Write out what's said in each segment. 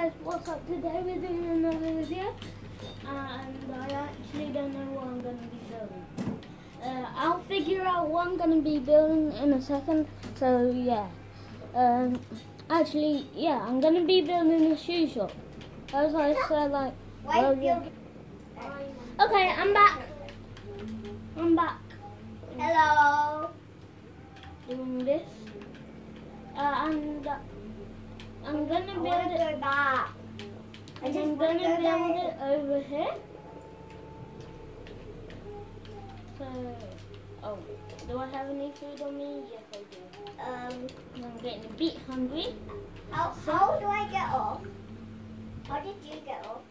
guys, what's up? Today we're doing another video, and I actually don't know what I'm going to be building. I'll figure out what I'm going to be building in a second, so yeah. Actually, yeah, I'm going to be building a shoe shop. As I said, like, well, yeah. Okay, I'm back. I'm back. Hello. Doing this. And I'm going to build it. Back. I'm going to build it over here. So, oh, do I have any food on me? Yes, I do. I'm getting a bit hungry. How do I get off? How did you get off?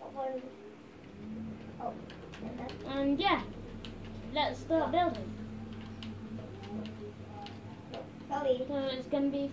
Oh. And yeah, let's start building. Sorry. So it's going to be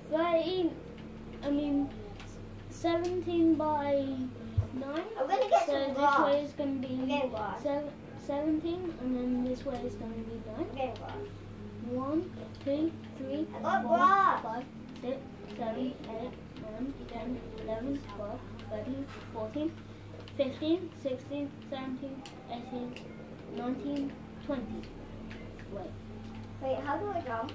17 by 9. I'm going to get so some this way is going to be glass. 17, and then this way is going to be 9. 1, 2, 3, 4, 5, 6, 7, 8, 9, 10, 11, 12, 13, 14, 15, 16, 17, 18, 19, 20. Wait, how do I jump?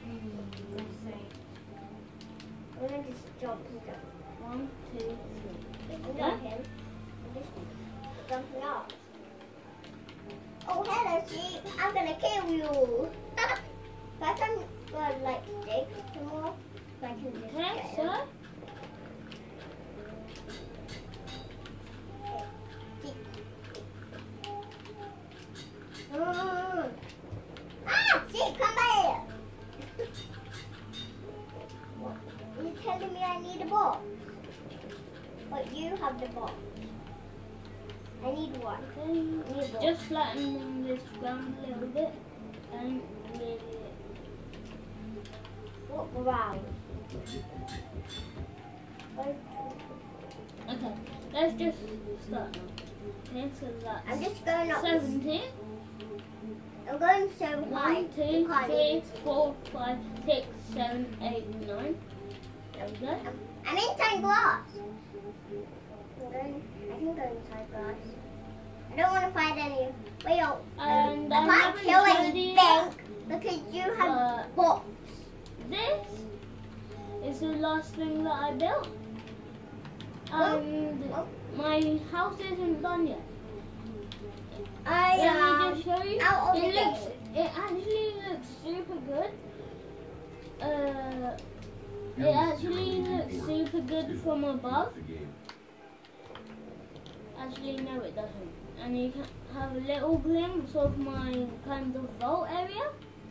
I'm going to just jump and jump. 1, 2, 3. I'm jumping. I'm just jumping up. Oh, hello, sheep. I'm going to kill you. First, I'm going to like dig some more so I can just Okay, get so it. Sheep, come here. What? You're telling me I need a box? But you have the box. I need one. I need a box. just flatten this ground a little bit and really What ground? okay, let's just start now. Okay, so that's I'm just going up. 17. I'm going so high. 1, 2, 3, 4, 5, 6, 7, 8, 9. There we go. I'm inside glass. I can go inside glass. I don't want to fight any. Wait, And I I haven't can't kill showed anything you because you have box. this is the last thing that I built. And my house isn't done yet. Let me just show you. It actually looks super good. It actually looks super good from above. Actually, no, it doesn't. And you can have a little glimpse of my kind of vault area.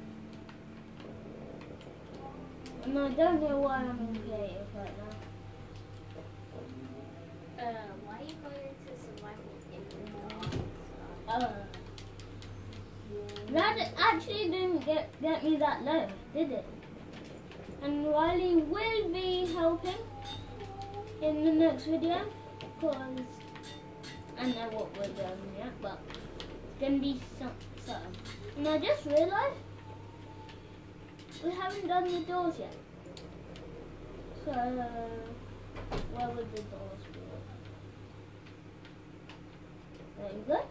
And I don't know why I'm in creative right now. Why are you going into survival in the dark? That actually didn't get me that low, did it? And Riley will be helping in the next video, because I know what we're doing yet, but it's going to be something. And I just realised we haven't done the doors yet. So, where would the doors be? There you go.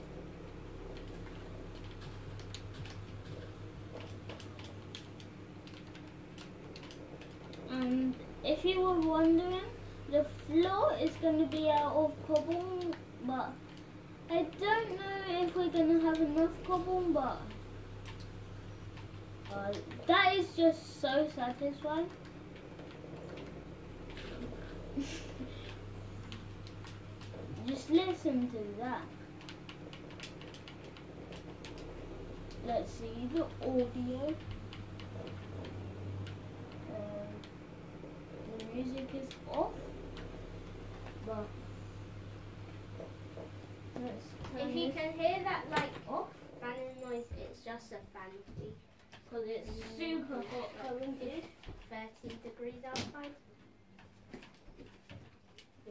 And if you were wondering, the floor is going to be out of cobble, but I don't know if we're going to have enough cobble, but that is just so satisfying. Just listen to that. Let's see the audio. The music is off, but if you can hear that like off fanning noise, it's just a fan speed because it's super hot currently, 30 degrees outside. Yeah.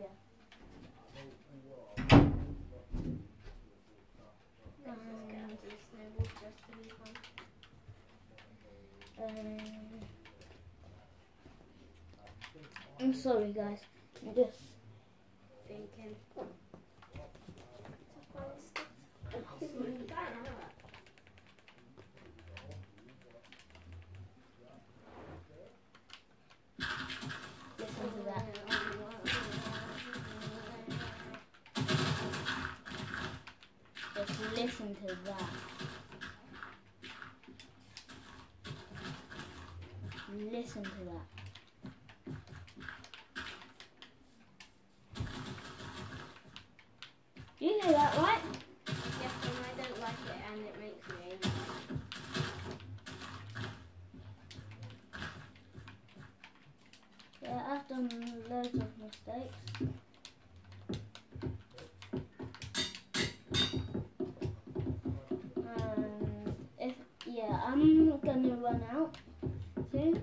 Let's just get onto the snowball just to be fun. I'm sorry guys, just listen to that. Listen to that. You hear that, right? Yes, and I don't like it, and it makes me angry. Yeah, I've done loads of mistakes. I'm gonna run out soon.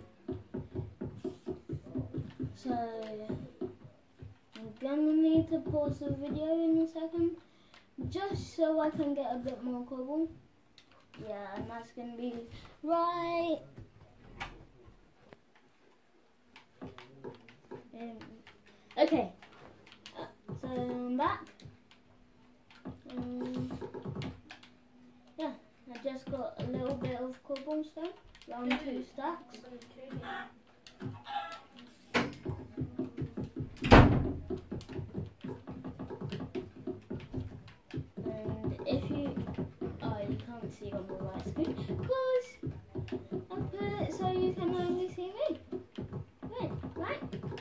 So I'm gonna need to pause the video in a second, just so I can get a bit more cobble. Yeah, and that's gonna be right. Okay, so I'm back. Yeah, I just got a little bit of cobblestone, around 2 stacks. And if you can't see on the right screen, because I put it so you can only see me. Good, right?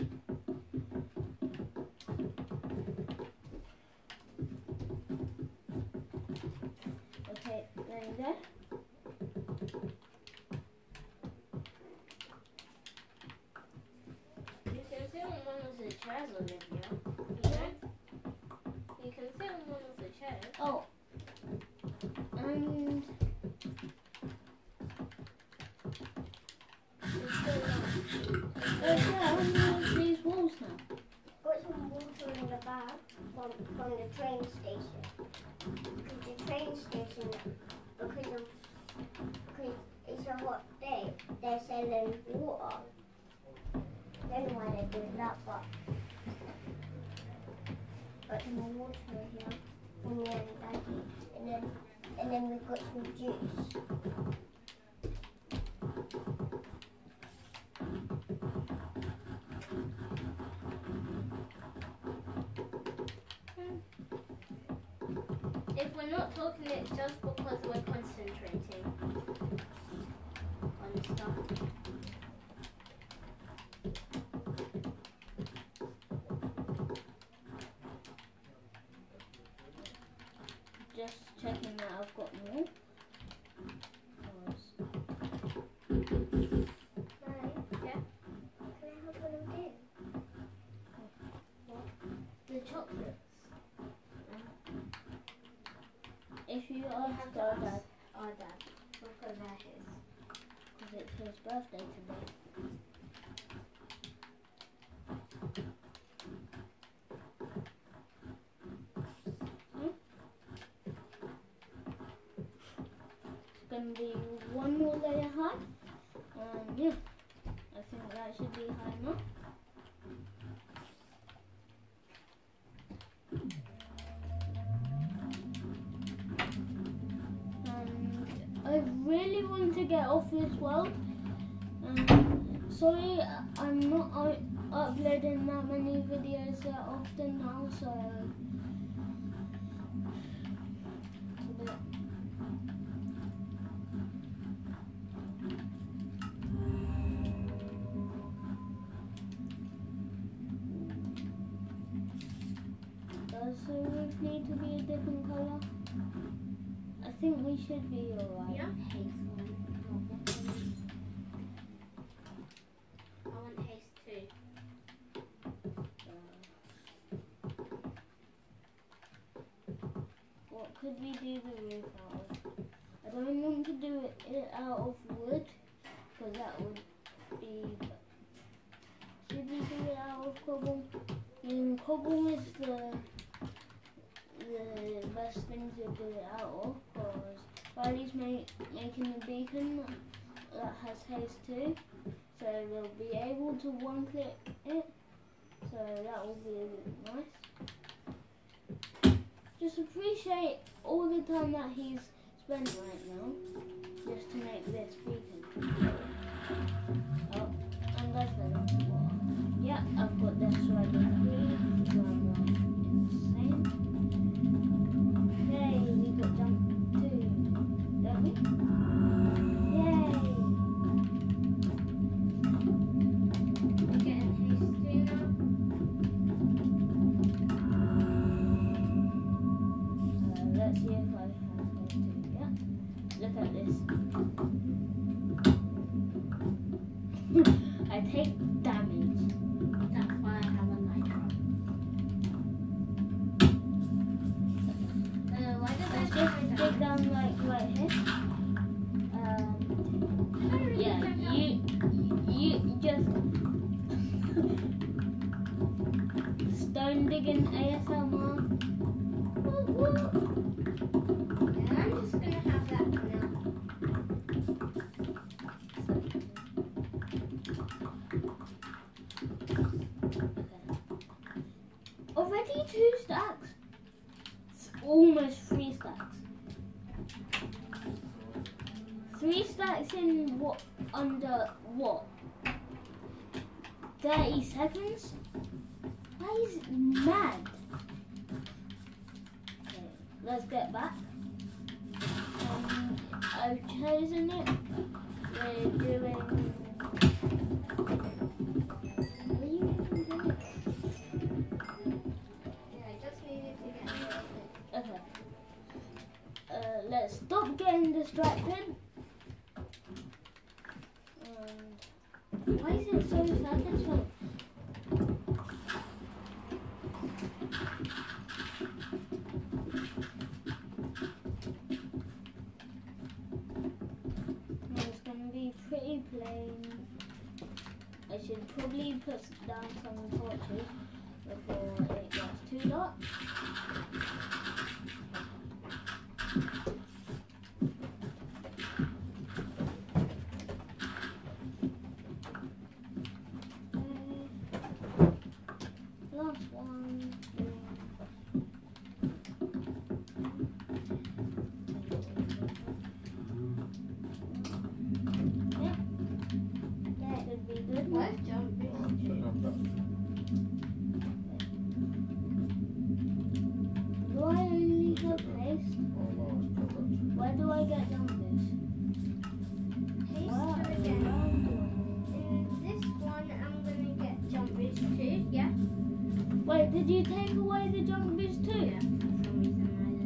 Okay, there you go. You can sit on one of the chairs, Olivia. You know? You can sit on one of the chairs. Oh, and yeah, these walls now. Got some water in the bag from the train station. Because the train station, because it's a hot day, they're selling water. I don't know why they do that, but got some water here from me and Daddy, and then we've got some juice. If we're not talking, it's just because we're concentrating on stuff. Just checking that I've got more. Right? Yeah? Can I have one of them? The chocolates. If you We ask have to our ask dad, our dad, because they're his. because it's his birthday today. It's going to be one more layer high. Yeah, I think that should be high enough. I really want to get off this world. Sorry, I'm not uploading that many videos that often now, so it's a bit. Does the roof need to be a different colour? I think we should be alright. Yeah? I want haste too. What could we do the roof out of? I don't want to do it out of wood, because that would be. Should we do it out of cobble? Cobble is the best thing to do it out of, because Riley's making a beacon that has haste too, so we'll be able to one-click it, so that will be nice. Just appreciate all the time that he's spent right now, just to make this beacon. Oh, and I fell into water. Yeah, I've got this right here. Insane. Hey, we got jump. dig down like right here. Yeah, you just stone digging ASMR. Yeah, I'm just gonna have that for now. Already 2 stacks. It's almost 3 stacks. 3 stacks in what? Under what? 30 seconds? That is mad. Okay, let's get back. I've chosen it. We're doing. What are you even doing? Yeah, I just needed to get it. Okay. Let's stop getting distracted. Why is it so satisfying? It's gonna be pretty plain. I should probably put down some torches before it gets too dark. Last one. Yep. That should be good. Where's jumping? Do I only have paste? Where do I get jumpers? Paste Wow. again. In this one, I'm gonna get jump bridge 2, yeah? Wait, did you take away the jump boost too? Yeah, for some reason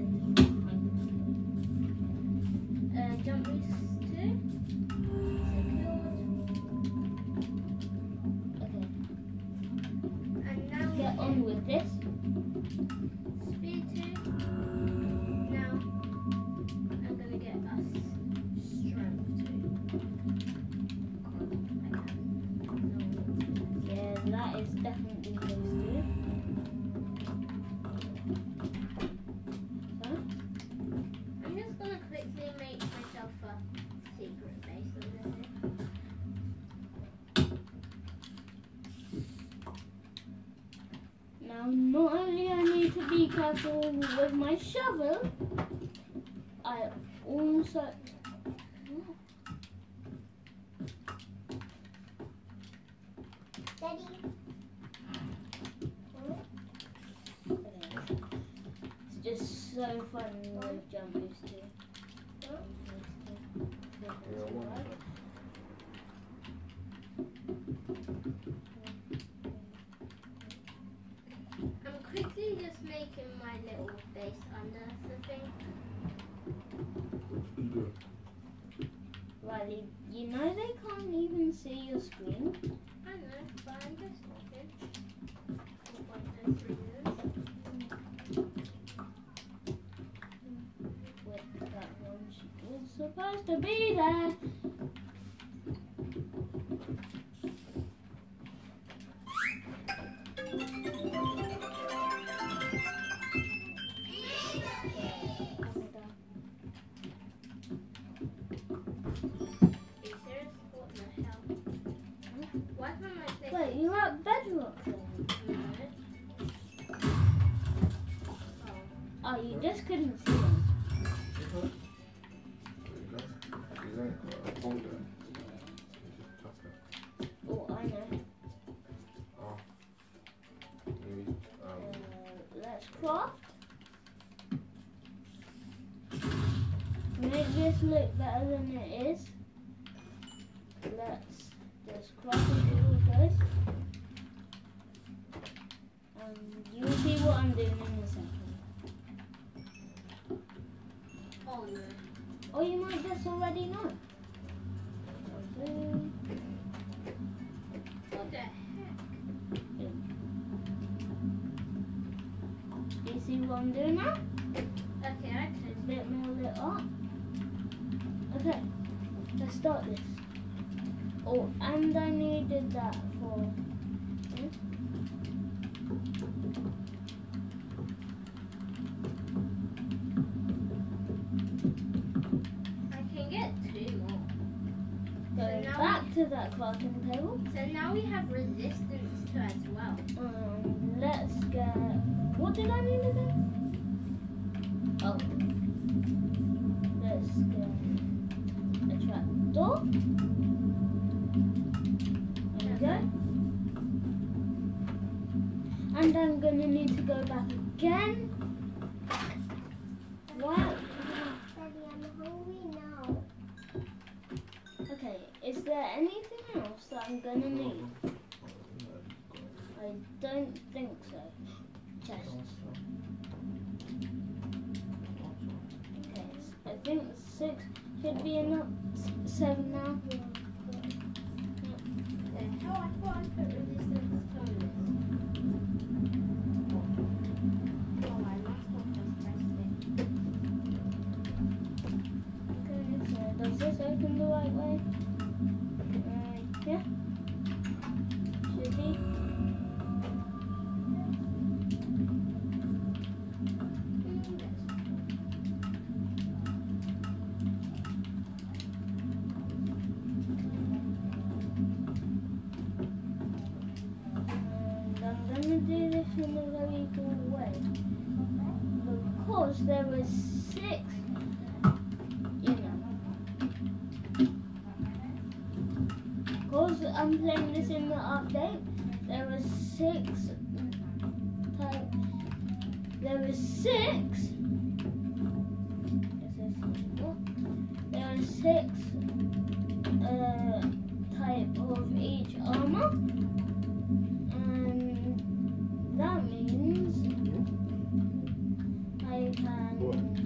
I did. Jump bridge 2. Okay, Secured. And now we get on with this. speed 2. Now, I'm gonna get us strength 2. Yeah, that is definitely close to it. Sorry? I'm just gonna quickly make myself a secret base over here. Now, not only I need to be careful with my shovel, I also. Daddy. It's just so fun with jump boost too. I'm quickly just making my little base under the thing. Riley, you know they can't even see your screen. I know, but I'm just talking. For pointless reasons. Wait, that one was supposed to be there. Are you serious? What the hell? Why can't I place Wait, you're at bedrock then? No. Oh, you just couldn't see them. Oh, I know. Let's craft. Make this look better than it is. Let's just craft it really close. You'll see what I'm doing in a second. Oh no. Or you might just already know. What the heck? Do you see what I'm doing now? Okay. Okay, I can. A bit more lit up. Okay, let's start this. Oh, and I needed that for. I can get 2 more. Going now back to that crafting table. So now we have resistance to as well. Let's get. What did I need again? Oh. Let's get a trapdoor. There we go. And I'm gonna need to go back again. Wow. Daddy, I'm hungry now. Okay, is there anything else that I'm gonna need? I don't think so. Chests. Okay, I think 6 should be enough. 7 now. Oh, I thought I put resistance to this. Oh, I must have just pressed it. Okay, so does this open the right way? Yeah. Should be. Do this in a very good way because there was 6, because I'm playing this in the update. There was 6 there was 6 type of each armor. That means I can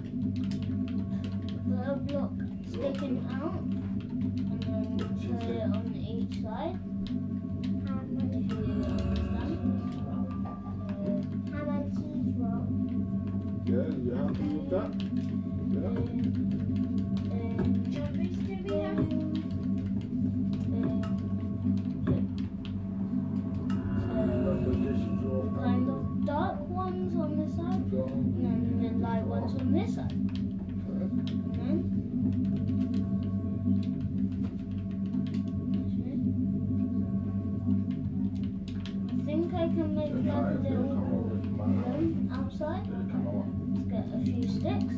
put a block sticking out and then put it on each side. If you understand. Ham and cheese roll. Yeah, you happy with that? Jumpies do we have? Kind of dark ones on this side, and then the light ones on this side. And then I think I can make like a little room outside. Let's get a few sticks.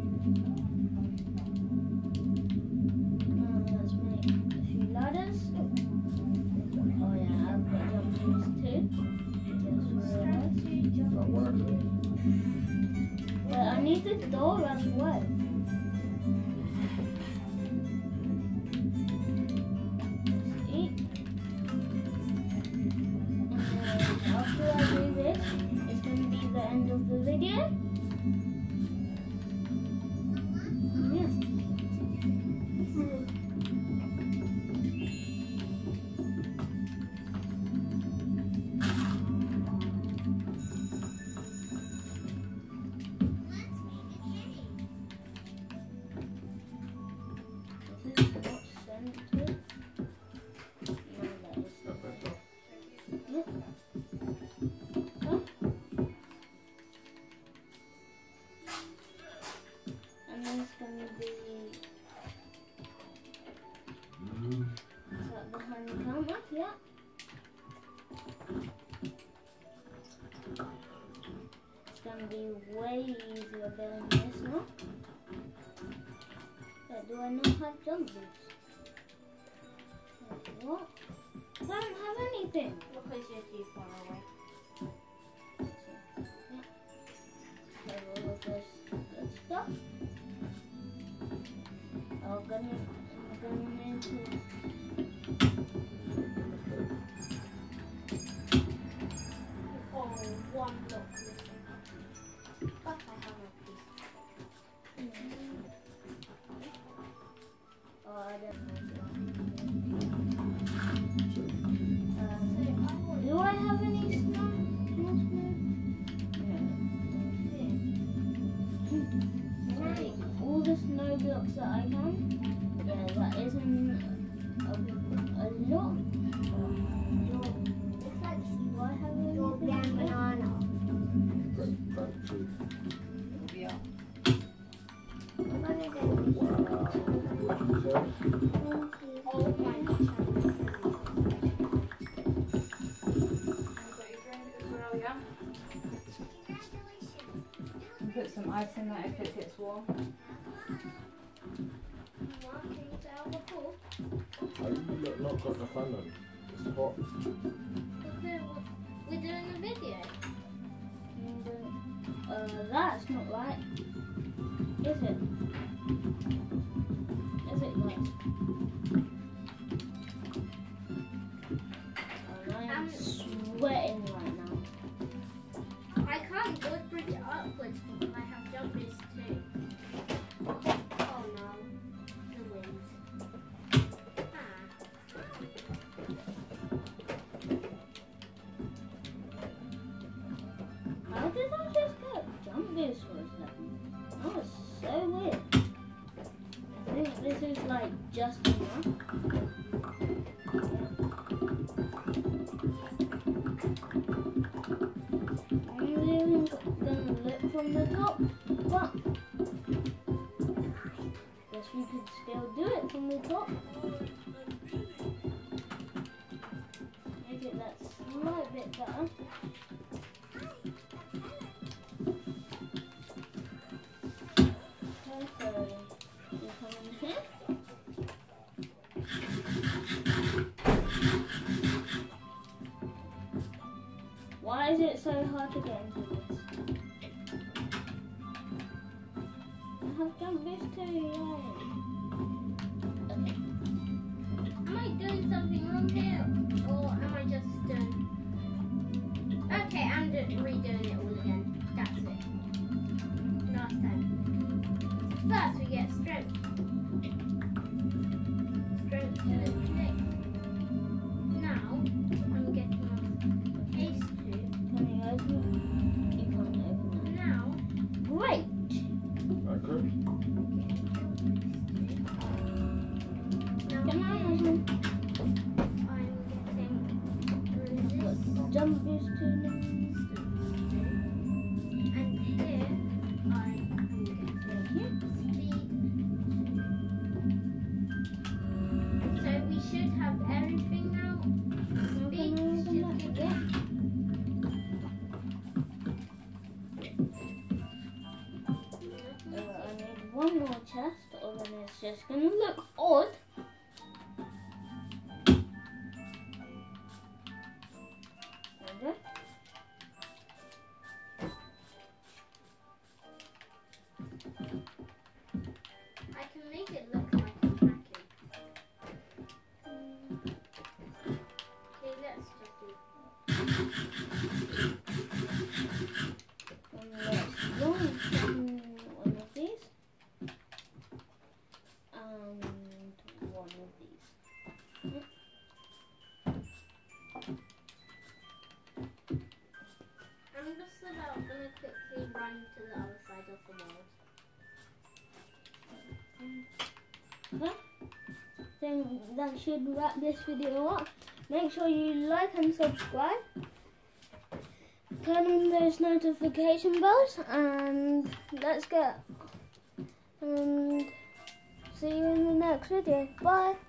Now let's make a few ladders. Oh yeah, I've got jumpies too. But I need the door as well. Let's eat. And after I do this, it's going to be the end of the video. Yes. And then it's going to be is that behind the counter, yeah. It's going to be way easier than this now. But do I not have jump boots? What? I don't have anything. Because you're too far away. Okay, all of this good stuff. I'm gonna need to. Oh, 1 block missing. But I have a piece. Oh, I don't know. Do I have any snow? No. blocks that I can. Yeah, that isn't a lot. It's like Why have we strawberry banana. Thank you. Yeah. I'm gonna do Wow. What you say? Oh my gosh. Got your drink as well, yeah? And put some ice in there if it gets warm. Are you not got the fan on? It's hot. We're doing a video. That's not right. Is it? Is it right? I'm sweating right now. I can't go bring it upwards because I have jump boost too. Oh no. The wind. How did I just get jump boost for a second? That was so weird. I think this is like just enough. I'm even gonna look from the top, but guess we could still do it from the top. Make it that slight bit better. Okay, you come in here. Why is it so hard to get into this? I have jump boost too, yay! Okay. Am I doing something wrong here? Or am I just doing... Okay, I'm redoing it all again. That's it. Last time. First we get strength. Strength to the neck. Now, I'm getting off ace 2. Can you open it? You can't open it. Now, Great! Okay. now Can I have here, some? I'm getting Got resist. jump boost too now. And here, I'm getting Thank you. speed. So we should have everything now. Now Speed can I should open be that? good. I need one more chest, or then it's just gonna look odd. Okay. I can make it look like I'm hacking. Okay, let's just do And let's launch one of these. And one of these. I'm just about gonna quickly run to the other side of the world. Okay. Then that should wrap this video up. Make sure you like and subscribe. Turn on those notification bells, and let's go. And see you in the next video. Bye.